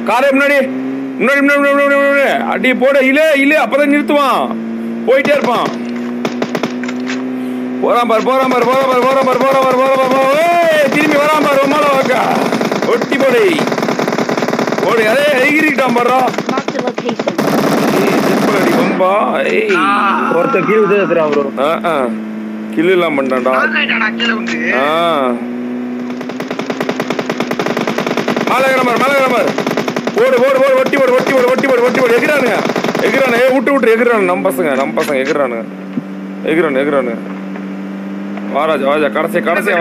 காரை முன்னாடி முன்னாடி முன்னாடி அடி போட இல்ல அப்பதான் நிறுத்துவான் போயிட்டே இருப்பான் போறான் பாரு திரும்பி வரான் பாரு ரொமால வாக்கா ஒட்டி போடை ஓடி அதே எகிரிக்கிட்டான் பாரு ரொம்ப ஒருத்தர் கீழ் விழுந்துறான் ப்ரோ கில் எல்லாம் பண்ணான்டா மேலகிற ஓடு ஒட்டி போடு எகிறானுங்க விட்டு எகிறானு நம்ம பசங்க எகிறானுங்க வாராஜா கடைசியா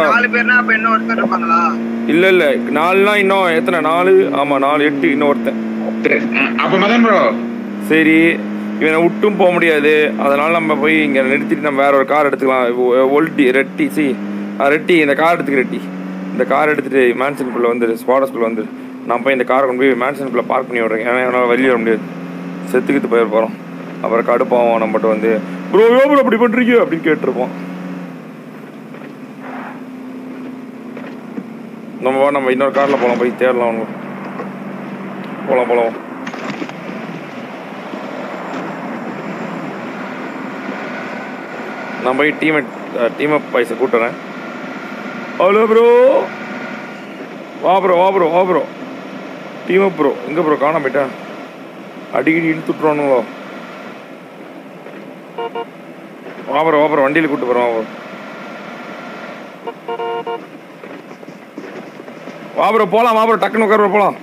இல்ல 4 இன்னும் எத்தனை 4 ஆமா 4 8 இன்னும் ஒருத்தன் சரி இவனை விட்டும் போக முடியாது அதனால நம்ம போய் இங்க நிறுத்திட்டு நம்ம வேற ஒரு கார் எடுத்துக்கலாம் ரெட்டி இந்த கார் எடுத்துக்க இந்த கார் எடுத்துட்டு மேன்சனுக்குள்ள வந்து ஸ்குவாடஸ்குள்ள வந்து நான் போய் இந்த காரை கொண்டு போய் மேன்சனுக்குள்ள பார்க் பண்ணி விடுறேன் ஏன்னா என்னால் வெளியே வர முடியாது செத்துக்கிட்டு போயிட போகிறோம் அப்புறம் கடுப்பாகும் நம்மகிட்ட வந்து ப்ரோ அப்படி பண்ணுறீங்க அப்படின்னு கேட்டிருப்போம் நம்ம இன்னொரு காரில் போகலாம் போய் தேடலாம் போகலாம் நான் போய் டீம் அப் பைசா கூட்டுறேன் ஹலோ ப்ரோ வா ப்ரோ டீம் அப் ப்ரோ எங்கே ப்ரோ காணாம போயிட்டேன் அடிக்கடி இழுத்துட்றானுங்களோ வா ப்ரோ வண்டியில் கூப்பிட்டு போகிறோம் வா ப்ரோ போகலாம் டக்குன்னு உட்கார போகலாம்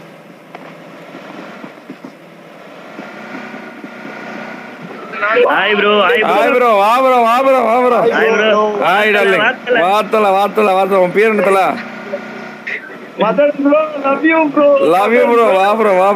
ஹாய் ப்ரோ வா ப்ரோ ஹாய் டார்லிங் வாத்தல உன் பேர் என்னத்தல லவ் யூ ப்ரோ வா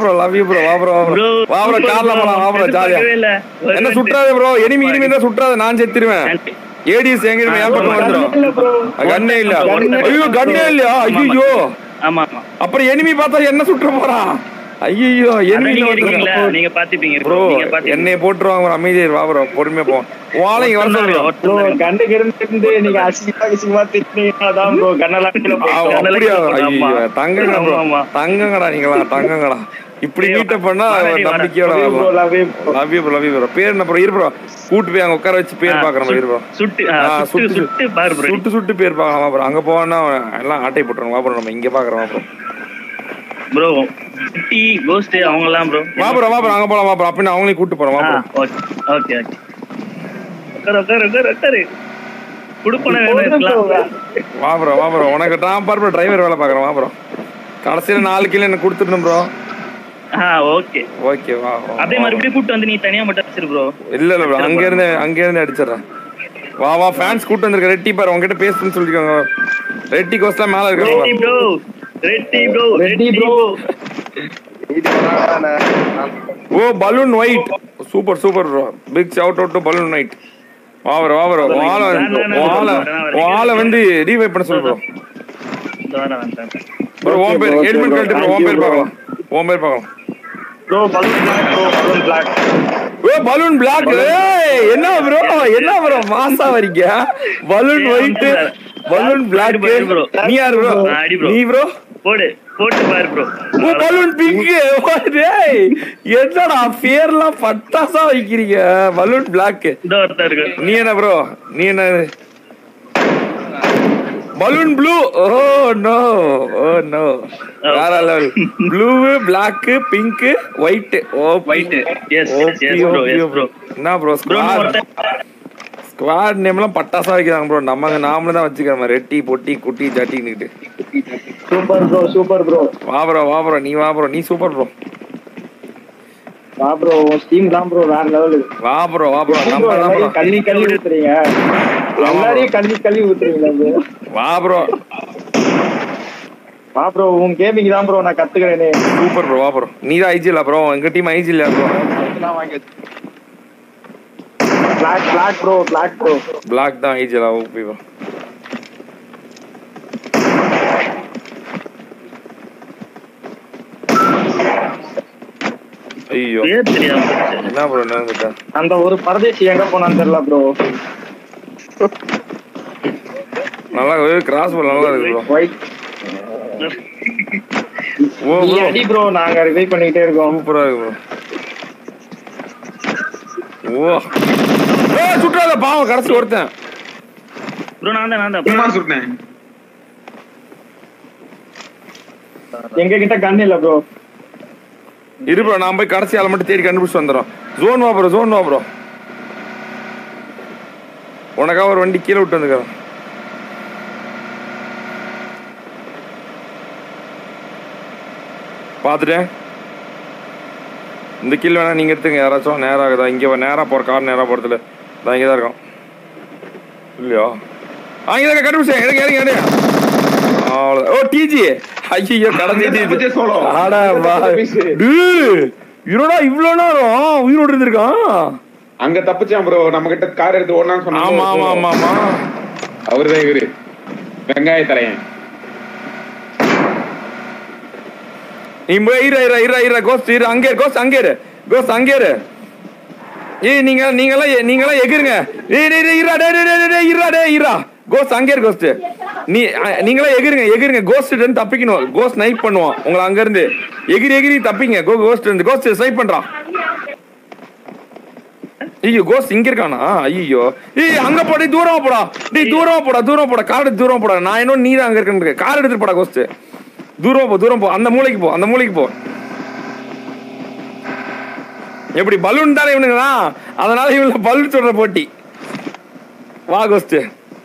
ப்ரோ கார்ல போலாம் வா ப்ரோ ஜாலியா என்ன சுற்றாது ப்ரோ எனிமி தான் சுற்றாது நான் செத்துருவேன் ஏடிஎஸ் எங்க என் பக்கம் வந்துடும் கண்ணே இல்ல ஐயோ கண்ணே இல்லையா ஐயோ அப்புறம் எனிமி பார்த்தா என்ன சுற்ற போறான் ஐயோ நீங்க பாத்துப்பீங்க ப்ரோ என்னைய போட்டுருவாங்க அமைதியா வா ப்ரோ பொறுமையா போ வாளைங்க வர சொல்றோம் கண்ணுக்கு இருந்து நீங்க அசிங்கமா திட்டினீங்கதான் ப்ரோ ஐயோ தங்கங்கடா நீங்களா இப்படி மீட்ட பண்ணா நம்பிக்கையோட லவ் யூ ப்ரோ பேர் என்ன ப்ரோ இரு ப்ரோ கூட்டு போய் அங்க உட்கார வச்சு பேர் பாக்குற மாதிரி ப்ரோ சுட்டு பேர் பாக்கலாம் ப்ரோ அங்க போனா எல்லாம் ஆட்டை போட்டுருவாங்க வா ப்ரோ நம்ம இங்க பாக்குறோம் ப்ரோ டி கோஸ்ட் அவங்கலாம் ப்ரோ வா ப்ரோ அங்க போலாம் வா ப்ரோ அப்ப அவங்களையும் கூட்டி போறோம் வா ப்ரோ ஓகே உட்காரு குடுப்பன வேணும் வா ப்ரோ உனக்கு நான் பாரு டிரைவர் வேலை பாக்குறேன் வா ப்ரோ கடைசியில 4 கிலோ எனக்கு கொடுத்துடணும் ப்ரோ ஓகே வா அப்படியே மறுபடியும் கூட்டி வந்து நீ தனியா மட்டும் அடிச்சிரு ப்ரோ இல்ல ப்ரோ அங்க இருந்து அடிச்சிடுறேன் வா ஃபேன்ஸ் கூட்டி வந்திருக்க ரெட்டி பாரு உங்ககிட்ட பேசுன்னு சொல்லிருக்காங்க ரெட்டி கோஸ்ட்ல மேல இருக்காங்க ரெட்டி ப்ரோ ஓ balloon white super bro big shout out to balloon white வா ப்ரோ வாள வந்து ரீவைவ் பண்ண சொல்லு ப்ரோ ஓம் பேர் ஹெல்மெட் கழட்டி ப்ரோ ஓம் பேர் பார்க்கலாம் bro balloon black balloon black என்ன ப்ரோ மாசா வரீங்க பலூன் ஒயிட் பலூன் பிளாக் நீ யாரு ப்ரோ நீ ப்ரோ போட்டு பாரு ப்ரோ பலூன் பிங்க் டேய் என்னடா பேர்லாம் பட்டாசா வைக்கிறீங்க பலூன் பிளாக் நீ என்ன bro balloon blue oh no வேற level blue black pink white என்ன ப்ரோ ஸ்குவாட் நேம்லாம் பட்டாசா வைக்கிறாங்க ப்ரோ நாமளும் தான் வச்சுக்கிறோம் ரெட்டி பொட்டி குட்டி ஜட்டின்னுட்டு சூப்பர் ப்ரோ வா ப்ரோ நீ சூப்பர் ப்ரோ வா ப்ரோ டீம் தான் ப்ரோ வேற லெவல் வா ப்ரோ நம்ம தான் ப்ரோ கள்ளி ஊத்துறீங்க எல்லாரையும் கள்ளி ஊத்துறீங்க வா ப்ரோ உன் கேமிங் தான் ப்ரோ நான் கத்துக்கிறேனே சூப்பர் ப்ரோ வா ப்ரோ நீ தான் ஐஜி இல்ல ப்ரோ எங்க டீம் ஐஜி இல்ல ப்ரோ நான் வாங்கி பிளாக் ப்ரோ பிளாக் தான் ஐஜி இல்ல ஓகே ப்ரோ ஐயோ என்ன ப்ரோ நடந்துட்டா அந்த ஒரு பரதேசி எங்க போனான்னு தெரியல ப்ரோ நல்லா கிராஸ் பால் நல்லா இருக்கு ப்ரோ ஓ நீ அடி ப்ரோ, நாங்க ரிவைவ் பண்ணிக்கிட்டே இருக்கோம். சூப்பரா இருக்கு ப்ரோ. ஓ சுட்டாத பாவம் கடைசி ஒருத்தன் ப்ரோ. நான் தான் சுட்டேன். எங்க கிட்ட கன் இல்ல ப்ரோ. இரு ப்ரோ, நான் போய் கடைசி ஆளை மட்டும் தேடி கண்டுபிடிச்சு வந்துடும். ஜோன் வா ப்ரோ. உனக்காக ஒரு வண்டி கீழே விட்டு வந்துக்கிறேன். பார்த்துட்டேன். இந்த கீழ் வேணா நீங்க எடுத்துங்க. யாராச்சும் நேரம் ஆகுதா? இங்கே நேராக போகிற கார் நேராக போகிறதுல நான் இங்கே தான் இருக்கோம் இல்லையா? இங்கே தான் கண்டுபிடிச்சேன். எடுங்க. அவ்வளோ. ஓ டிஜி. ஐயோ கடைஞ்சி ஆடா இவரோட இவ்வளோ நேரம் உயிரோடு இருந்திருக்கான். அங்க தப்பிச்சான் ப்ரோ. நம்ம கிட்ட கார் எடுத்து ஓடலாம்னு சொன்னாங்க. ஆமா அவருதான் இவரு வெங்காய தரையன். அங்கே ஏய் நீங்களாம் எகிருங்க. நீங்களா எகிருங்க. கோஸ்ட் தப்பிக்கணும். கோஸ்ட் ஸ்னைப் பண்ணுவான் உங்களை அங்க இருந்து. எகிரி தப்பிங்க. கோஸ்ட் ஸ்னைப் பண்றான். ஐயோ கோஸ்ட் இங்க இருக்கானா? ஐயோ அங்க போட தூரம் போடா. கார் எடுத்து தூரம் போடா. நான் இன்னும் நீ தான் அங்க இருக்க. கார் எடுத்துட்டு போடா. கோஸ்ட் தூரம் போ. அந்த மூளைக்கு போ. எப்படி பலூன் தானே இவனுங்களா? அதனால இவங்க பலூன் சொல்ற போட்டி. வா கோஸ்ட்.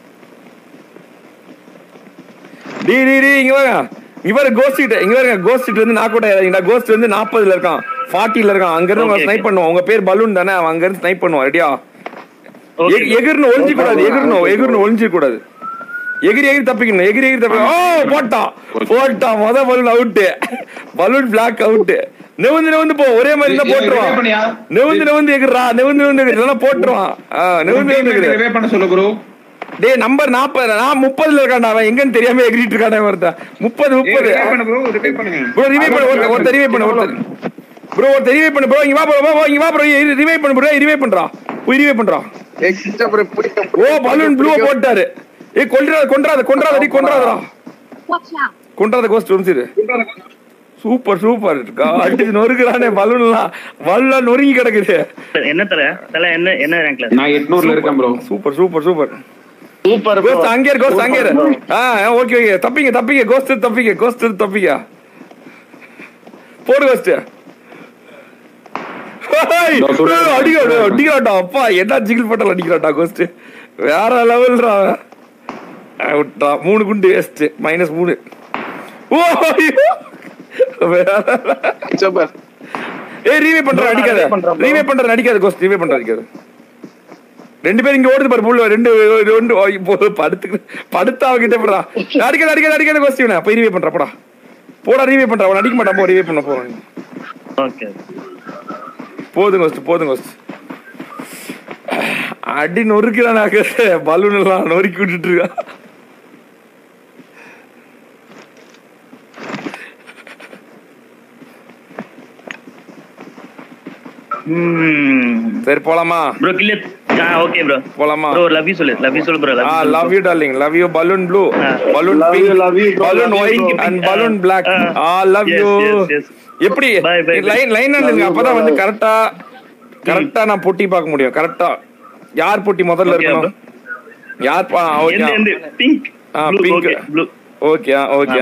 இங்க கோஸ்ட் வந்து நாக் அவுட் ஆயிடுறீங்களா? கோஸ்ட் வந்து 40ல இருக்கான், 40ல இருக்கான். அங்க இருந்து ஸ்னைப் பண்ணுவான். உங்க பேர் பலூன் தானே? அங்க இருந்து ஸ்னைப் பண்ணுவான். ரெடியா? எகிர்னு ஒளிஞ்சிக்க கூடாது. எகிரி தப்பிக்கணும். ஓ போட்டான். மொத balloon out. Balloon black out. நிவந்து போ. ஒரே மாதிரி இருந்தா போட்டுருவான். நிவந்து எகிரா. போட்டுருவான். பண்ண சொல்லு ப்ரோ. டே நம்பர் 40. நான் 30ல இருக்கான்டா. அவன் எங்கன்னு தெரியாம எகிரிட்டு இருக்கானே ஒருத்தன். 30 ப்ரோ. ரிவைவ் பண்ணு. ஒருத்தர் ரிவைவ் பண்ணு ப்ரோ. இங்க வா ப்ரோ. ரிவைவ் பண்ணு ப்ரோ. ரிவைவ் பண்றா. போய் ரிவைவ் பண்றா. ஓ பலூன் ப்ளூ போட்டாரு. ஏய் கொன்றாத கோஸ்ட் வந்துரு. சூப்பர் அடிச்சு நொறுக்குறானே. பலூன்லாம் நொறுங்கி கிடக்குது. என்ன தல என்ன ரேங்க்ல? நான் 800ல இருக்கேன் ப்ரோ. சூப்பர் கோஸ்ட் அங்கே ஓகே தப்பிங்க. கோஸ்ட் தப்பிங்க. போடு கோஸ்ட். அடிக்கிறாட்டா. அப்பா என்ன ஜிகில் போட்டால் அடிக்கிறாட்டா கோஸ்ட். வேற லெவல்ரா. விட்டா 3 குண்டு வேஸ்ட். -3. ஓ ரிவைவ் பண்ற அடிக்காத கோஸ்ட். ரிவைவ் பண்ற அடிக்காத. 2 பேர் இங்க ஓடுது பாரு. புள்ள 2 படுத்தாவகிட்ட போடா. அடிக்காத கோஸ்ட். இவனை போய் ரிவைவ் பண்றா. போடா ரிவைவ் பண்றா. அவன் அடிக்க மாட்டான். போ ரிவைவ் பண்ண போறான். ஓகே போதும் கோஸ்ட். அடி நொறுக்கிறானாக்க. பலூன் எல்லாம் நொறுக்கி விட்டுட்டு இருக்கான். சரி போலாமா ப்ரோ? கிளியர். ஓகே ப்ரோ போலாமா? ப்ரோ லவ் யூ சொல்லு bro. Love you darling. Love you balloon blue, balloon pink, balloon white and balloon black. Love you. எப்படி லைன் இல்லங்க? அப்பதான் வந்து கரெக்டா நான் பொட்டி பார்க்க முடியும். கரெக்டா யார் பொட்டி முதல்ல இருக்கணும்? யார்? Pink blue. ஓகே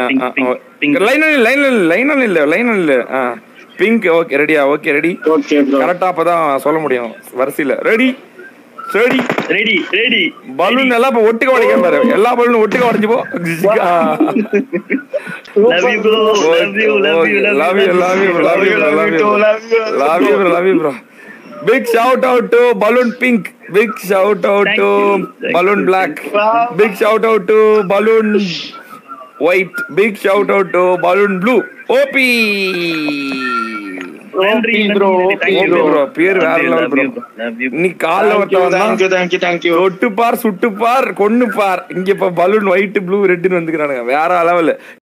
லைன் இல்ல. பிங்க். ஓகே ரெடியா? Okay ready. கரெக்டா அப்பதான் சொல்ல முடியும் வரிசையில. ரெடி. பலூன் எல்லாம் இப்ப ஒட்டுக்க உடைக்க பாரு. எல்லா பலூனும் ஒட்டுக்க உடைஞ்சு போ. love you bro. Big shout out to Balloon Pink. Big shout out to Balloon Black. Big shout out to Balloon White. Big shout out to Balloon Blue. OP. Bro பேர் வேற level bro. நீ கால்ல வந்தா thank you. தொட்டு பார், சுட்டு பார், கொன்னு பார். இங்க இப்ப பலூன் ஒயிட் ப்ளூ ரெட்னு வந்துக்கிறானுங்க. வேற லெவல்.